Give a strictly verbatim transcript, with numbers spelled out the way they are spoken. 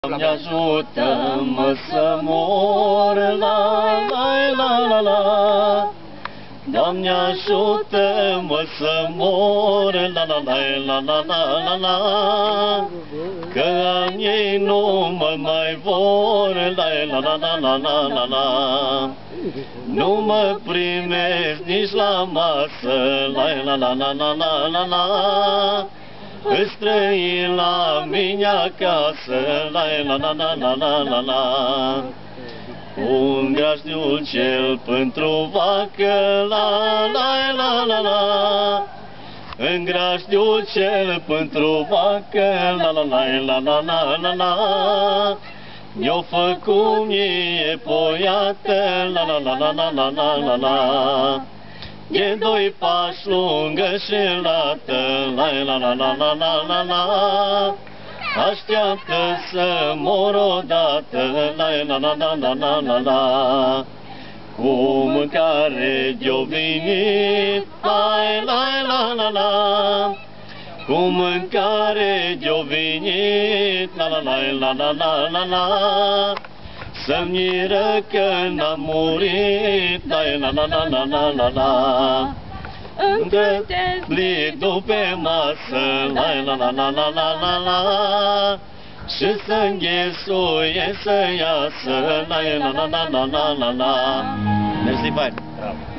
Doamne ajută-mă să mor, la la la la la. Doamne ajută-mă să mor, la la la la la la la la. Că anii nu mă mai vor, la la la la la la la la. Nu mă primesc nici la masă, la la la la la la la la. Îți trăi la mine acasă, la la la la la la la la. Un grajdul cel pentru vacă, la la la la la. În grajdul cel pentru vacă, la la la la la la la la. Mi-o făcut mie poiată, la la la la la la la la. E doi pași lungă și lată, la la la la la la la la. Așteaptă să mor odată, la la la la la la la la. Cu mâncare de-o venit, la la la la la. Cu mâncare de-o venit, la la la la la la la la. Să-mi miră că n-am murit, la la la la la la la la. Încă blidul pe masă, la la la la la la la la. Și să înghesuie să iasă, la la la la la la la la. Mersi, pai!